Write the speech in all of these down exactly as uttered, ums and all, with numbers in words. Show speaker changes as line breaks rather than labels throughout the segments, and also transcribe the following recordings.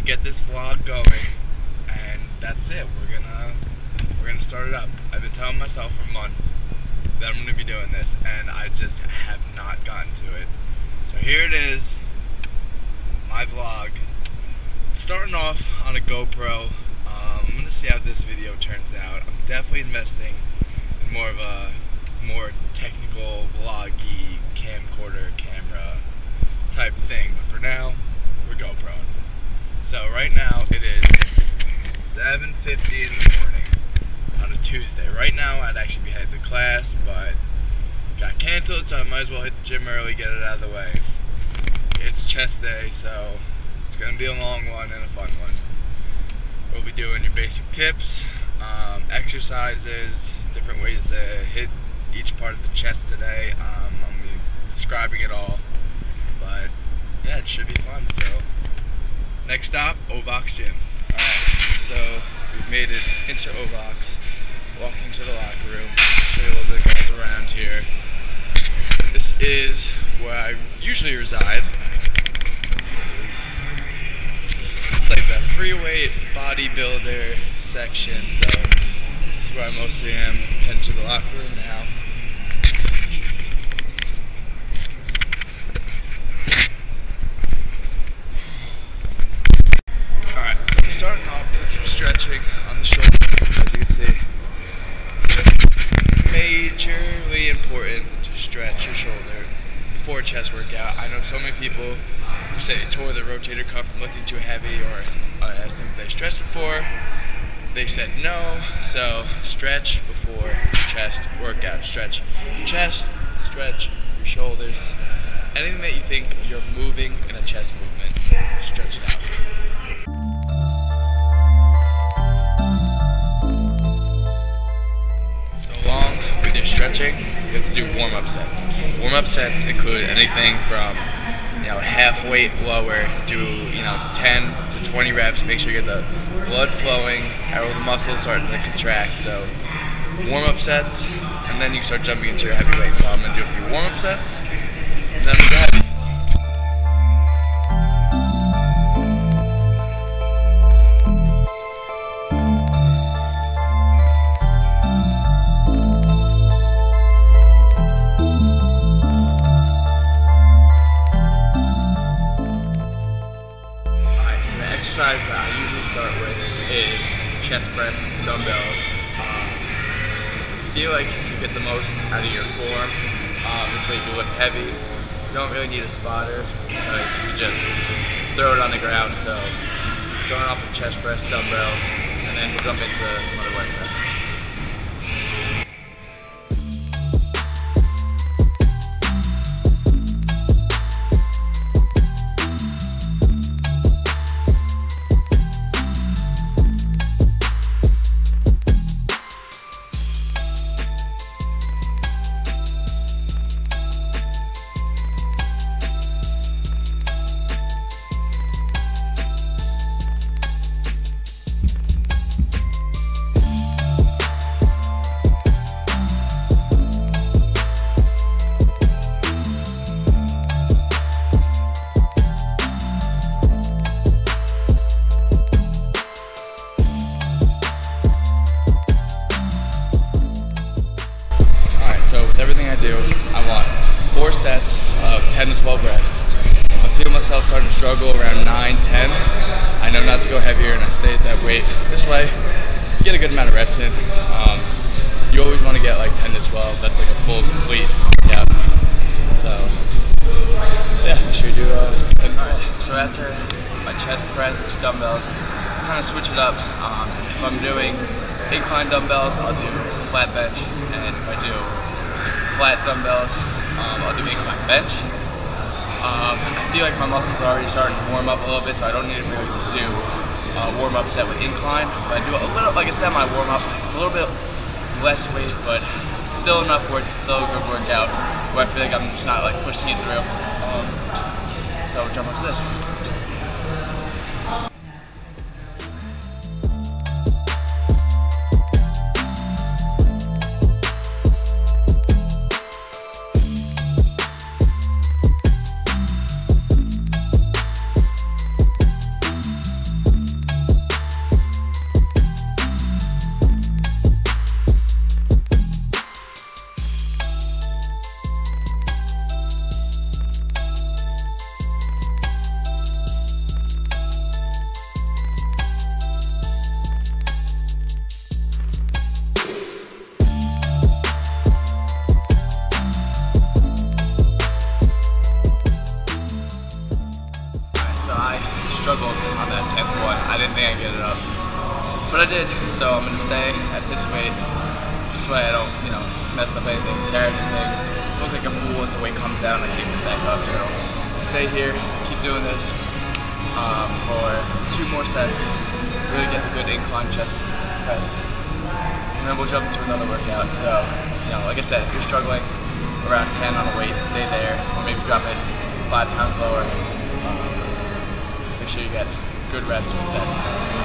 get this vlog going, and that's it. We're gonna we're gonna start it up. I've been telling myself for months that I'm gonna be doing this, and I just have not gotten to it. So here it is, my vlog. Starting off on a GoPro. Um, I'm gonna see how this video turns out. I'm definitely investing in more of a more technical, vloggy, camcorder, camera type thing. But for now, we're GoPro. So right now it is seven fifty in the morning on a Tuesday. Right now I'd actually be headed to class, but got canceled, so I might as well hit the gym early, get it out of the way. It's chest day, so it's gonna be a long one and a fun one. We'll be doing your basic tips, um, exercises, different ways to hit each part of the chest today. Um, I'm gonna be describing it all, but yeah, it should be fun. So next stop, Ovox Gym. Alright, so we've made it into Ovox, walking to the locker room, show you a little bit of guys around here. This is where I usually reside. It's like the free weight bodybuilder section, so this is where I mostly am. Heading to the locker room now. Alright, so we're starting off with some stretching on the shoulder, as you can see. Majorly important to stretch your shoulder before a chest workout. I know so many people who say they tore their rotator cuff from lifting too heavy, or I asked them if they stretched before. They said no, so stretch before chest workout. Stretch your chest, stretch your shoulders. Anything that you think you're moving in a chest movement, stretch it out. So along with your stretching, you have to do warm-up sets. Warm-up sets include anything from, you know, half weight lower, do, you know, ten to twenty reps, make sure you get the blood flowing, all the muscles starting to contract. So warm-up sets, and then you start jumping into your heavy weight. So I'm going to do a few warm-up sets, and then I'm going to go heavy. Exercise that I usually start with is chest press, dumbbells. Um, feel like you get the most out of your form. Um, this way you can lift heavy. You don't really need a spotter because you just throw it on the ground. So starting off with chest press, dumbbells, and then we'll jump into some other workouts. Everything I do, I want four sets of ten to twelve reps. If I feel myself starting to struggle around nine, ten, I know not to go heavier and I stay at that weight. This way, you get a good amount of reps in. Um, you always want to get like ten to twelve. That's like a full, complete workout. So, yeah, make sure you do uh, ten to twelve. So after my chest press, dumbbells, kind of switch it up. Um, if I'm doing incline dumbbells, I'll do flat bench, and if I do flat dumbbells, um, I'll do incline bench. Um, I feel like my muscles are already starting to warm up a little bit, so I don't need to really do a warm-up set with incline. But I do a little, like a semi warm-up. It's a little bit less weight, but still enough where it's still a good workout, where I feel like I'm just not like pushing it through. Um, so jump into this. struggled on that tenth one. I didn't think I'd get it up, but I did. So I'm gonna stay at this weight. This way I don't, you know, mess up anything, tear anything. Look like a fool as the weight comes down. I can't get back up. So stay here, keep doing this um, for two more sets. Really get the good incline chest press, and then we'll jump into another workout. So, you know, like I said, if you're struggling around ten on a weight, stay there, or maybe drop it five pounds lower. Um, make sure you get good reps and sets.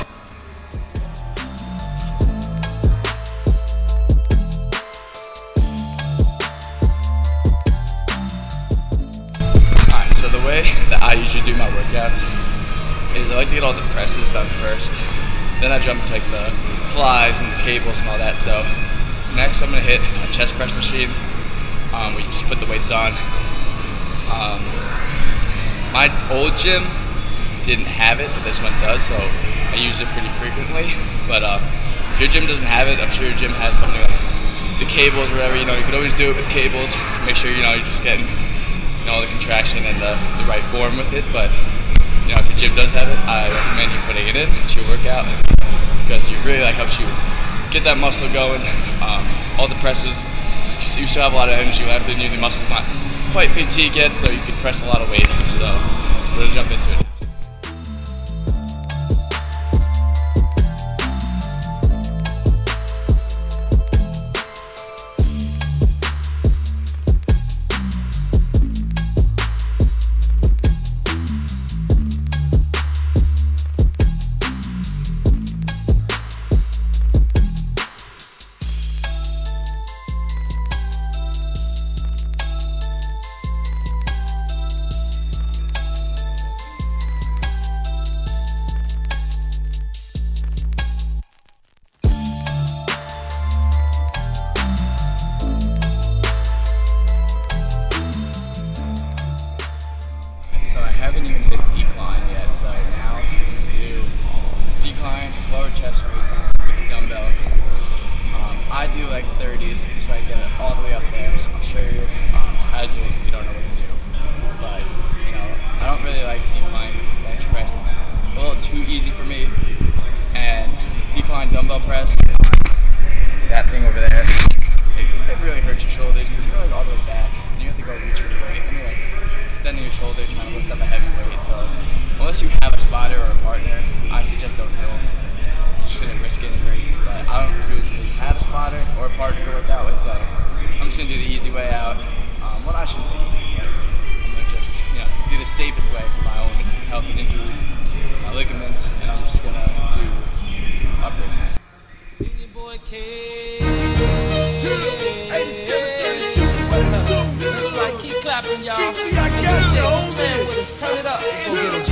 Alright, so the way that I usually do my workouts is I like to get all the presses done first. Then I jump to like the flies and the cables and all that. So next I'm gonna hit a chest press machine. Um, we just put the weights on. Um, my old gym didn't have it, but this one does, so I use it pretty frequently. But uh, if your gym doesn't have it, I'm sure your gym has something like the cables or whatever. You know, you can always do it with cables. Make sure you know you're just getting, you know, all the contraction and the, the right form with it. But you know, if your gym does have it, I recommend you putting it in. It's your workout because it really like helps you get that muscle going. Um, all the presses. You still have a lot of energy left in you. The muscle's not quite fatigued yet, so you can press a lot of weight. So we're gonna jump into it. I haven't even hit decline yet, so now I'm going to do decline, lower chest raises with the dumbbells. Um, I do like thirties, so I get it all the way up there. I'll show you um, how to do it if you don't know what to do. But, you know, I don't really like decline bench press. It's a little too easy for me. And decline dumbbell press, that thing over there, it, it really hurts your shoulders because you're like all the way back and you have to go reach for your weight. I mean, like, extending your shoulder, trying to lift up a heavy weight. So unless you have a spotter or a partner, I suggest don't do it. You shouldn't risk injury. But I don't really have a spotter or a partner to work out with, so I'm just gonna do the easy way out. Um, well, I shouldn't say easy, but I'm gonna just, you know, do the safest way for my own health and injury, my ligaments, and I'm just gonna do up raises.
It's like keep clapping, y'all. I got you, homie. Let's turn it up. Let's get it.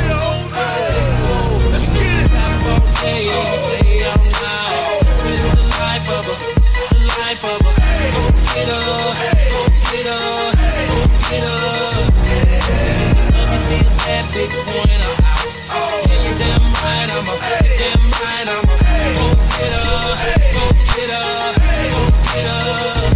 Let's get it. Day all night. This is the life of a, the life of a. Go get up, go get up, go get up. Let me see the bad bitch point out. Yeah, you damn right, I'm a, damn right, I'm a. Go get up, go get up, go get up.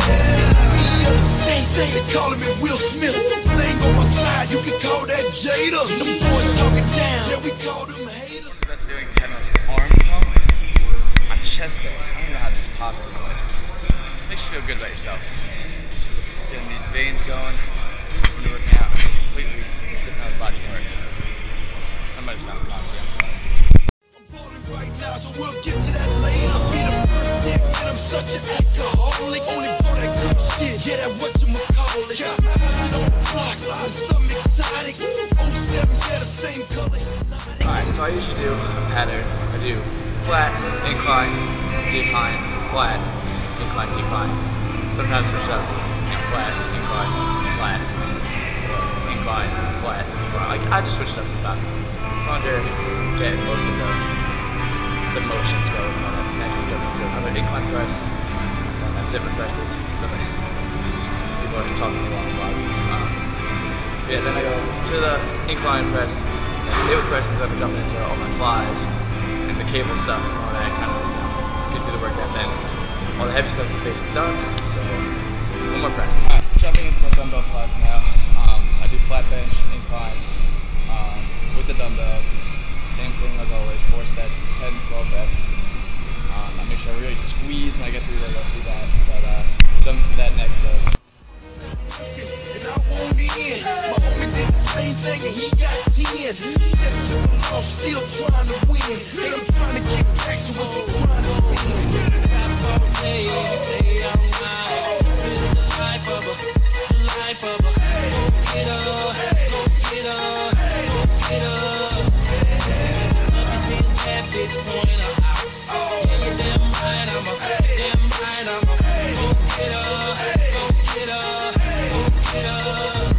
They calling me Will Smith. Thing on my side, you can call that Jada. Them boys talking down, yeah, we call them haters.
The best feeling is having an arm pump on chest day. I don't know how this is possible, but it makes you feel good about yourself. Getting these veins going, when you're working out, completely different how the body works. That might sound cocky, I'm sorry.
I'm balling right now, so we'll get to that later. Be the first dick, and I'm such an alcoholic. Only for that good shit, yeah, that what you call it. Yeah, sit on the block, something exotic. oh seven, yeah, the same color.
Alright, so I usually do a pattern. I do flat, incline, decline, flat, incline, decline. Sometimes switch up, you know, flat, incline, flat, incline, flat. Like, I just switch it up sometimes. As long as you're getting most of the, the motions going on. That's next we jump into another incline press. And that's it for presses. People are talking a lot about it. Um, yeah, then I go to the incline press. Stay with presses, I'm jumping into all my flies and the cable stuff and all that kind of, you know, get through the workout. Then all the heavy stuff is basically done. So one more press. Alright, jumping into my dumbbell flies now. Um, I do flat bench, incline, um, with four sets, ten, twelve reps. Um, I make sure I really squeeze when I get through there, let's do that. But uh, jump to that next though.
And I won't in. My homie did the same thing and he got ten. Just took a loss, still trying to win. Hey, I'm trying to get back to what you're trying to spin.
Trap all day, day all night. This is the life of a, the life of a. Go get up, go get up, go get up. Love you see a bad bitch point her out. Yeah, you damn right, I'm a, damn right, I'm a. Go get up, go get up, go get up.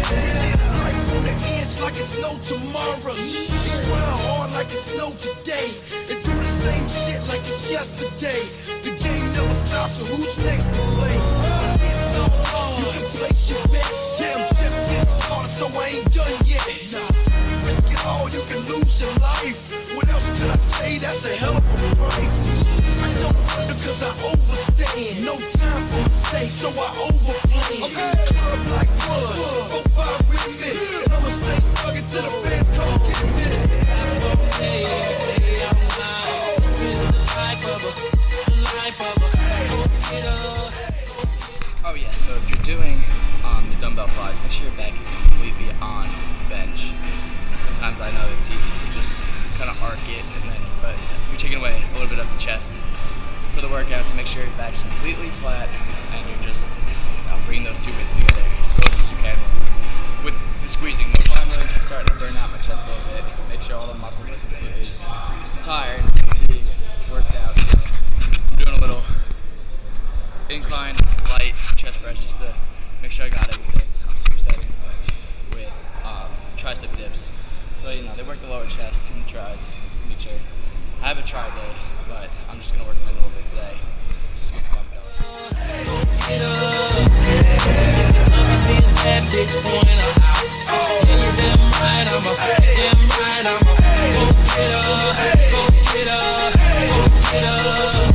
Life on the edge like it's no tomorrow. And grind hard like it's no today. And do the same shit like it's yesterday. The game never stops, so who's next to play? It's so hard. You can place your bets. Yeah, I'm just getting started, so I ain't done yet. Risk it all, you can lose your life. What else could I say? That's a hell of a price. I don't wonder cause I overstand. No time for mistakes, so I overplay. I'm in the club like what? Four, five with me. And I'ma stay thugging till the fans come get me.
Trap all day, day all night. This is the life of a, the life of a. Go get up.
Oh yeah, so if you're doing um, the dumbbell flies, make sure your back is completely on the bench. Sometimes I know it's easy to just kind of arc it, and then, but you're taking away a little bit of the chest for the workout, so make sure your back's completely flat, and you're just you know, bringing those two bits together as close as you can with the squeezing motion. I'm really starting to burn out my chest a little bit. Make sure all the muscles are completely tired, fatigued, worked out. So I'm doing a little incline, light chest press just to make sure I got everything. I'm supersetting with um, tricep dips. So, you know, they work the lower chest and the tris, Nyxer. I have a tri day, but I'm just going to work them a little bit today. Just get the dumbbells.
Get up. Love you see a bad bitch point her out. Yeah, you damn right, I'm a, damn right, I'm a. Go get up, go get up, go get up.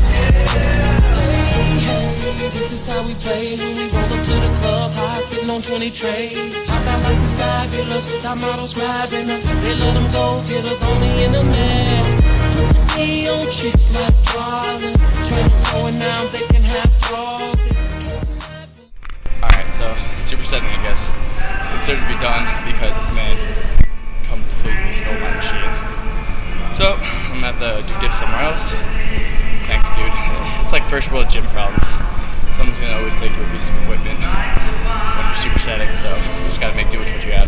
This is how we play when we roll up to the club, high sitting on twenty trays. Pop out like we fabulous, top models grabbing us. They let them go, get us only in the man. Put the knee on chicks like Wallace. Turn it going now, they can have all this.
Alright, so supersetting, I guess, it's considered to be done because this man completely stole my machine. So, I'm gonna have to do dips somewhere else. Thanks, dude. It's like first world gym problems. Someone's gonna always take your piece of equipment when you're supersetting, so you just gotta make do with what you have.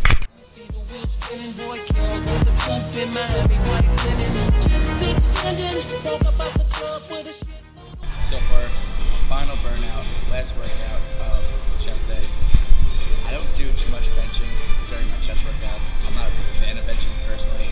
So for final burnout, last workout of the chest day, I don't do too much benching during my chest workouts. I'm not a big fan of benching personally.